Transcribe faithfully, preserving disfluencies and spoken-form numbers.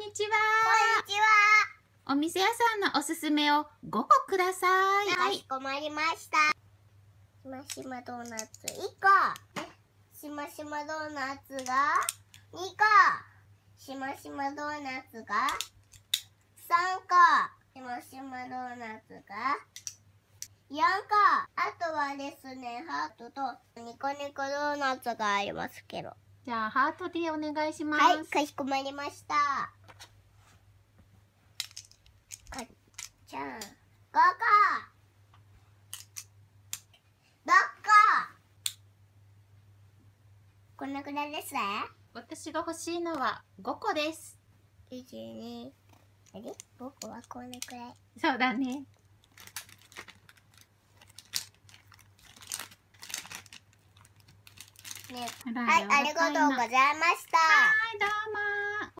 にちは。 こんにちは。 お店屋さんのおすすめをごこください。 かしこまりました。しましまドーナツいっこ。しましまドーナツがにこ。しましまドーナツがさんこ。しましまドーナツがよんこ。あとはですね、ハートとニコニコドーナツがありますけど。 じゃあハートでお願いします。 はい、かしこまりました。かっちゃん、ごこ。ろっこ。こんなくらいですね。 私が欲しいのはごこです。 いち、に、あれ僕はこんなくらい。 そうだね。 ね、 あらはい、ありがとうございました。 はい、どうも。